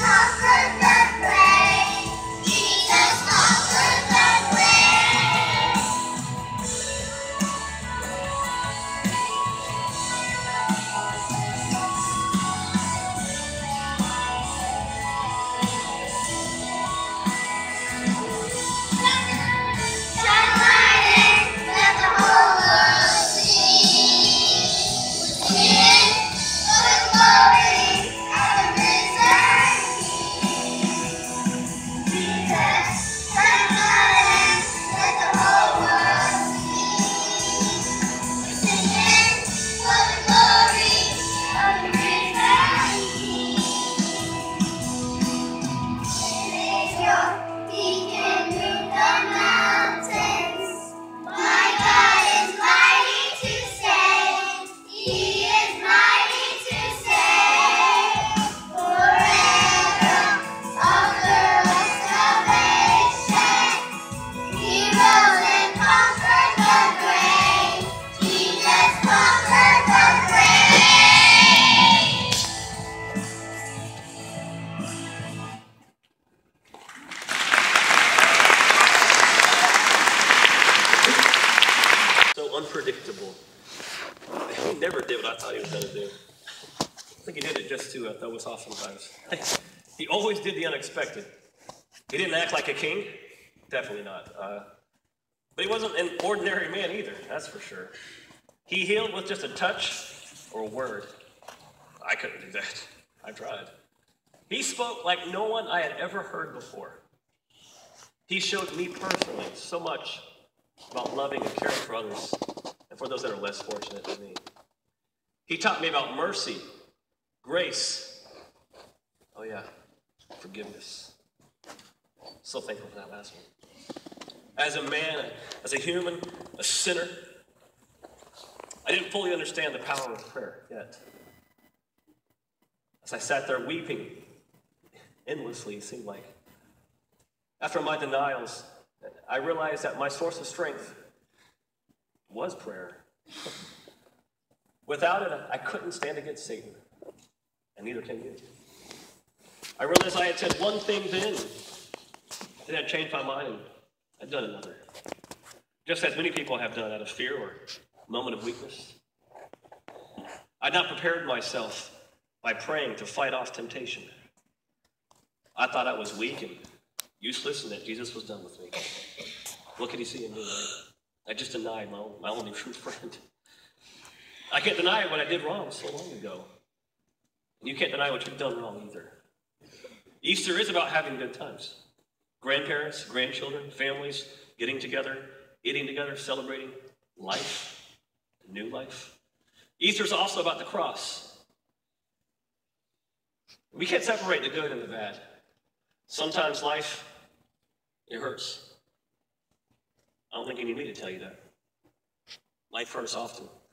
Unpredictable. He never did what I thought he was going to do. I think he did it just to throw us off sometimes. He always did the unexpected. He didn't act like a king. Definitely not. But he wasn't an ordinary man either, that's for sure. He healed with just a touch or a word. I couldn't do that. I tried. He spoke like no one I had ever heard before. He showed me personally so much about loving and caring for others and for those that are less fortunate than me. He taught me about mercy, grace, oh yeah, forgiveness. So thankful for that last one. As a man, as a human, a sinner, I didn't fully understand the power of prayer yet. As I sat there weeping endlessly, it seemed like. After my denials, I realized that my source of strength was prayer. Without it, I couldn't stand against Satan, and neither can you. I realized I had said one thing then, and had changed my mind, and I'd done another. Just as many people have done out of fear or moment of weakness. I'd not prepared myself by praying to fight off temptation. I thought I was weak and useless and that Jesus was done with me. What could he see in me, right? I just denied my only true friend. I can't deny what I did wrong so long ago. And you can't deny what you've done wrong either. Easter is about having good times. Grandparents, grandchildren, families, getting together, eating together, celebrating life, new life. Easter is also about the cross. We can't separate the good and the bad. Sometimes life, it hurts. I don't think you need me to tell you that. Life hurts often.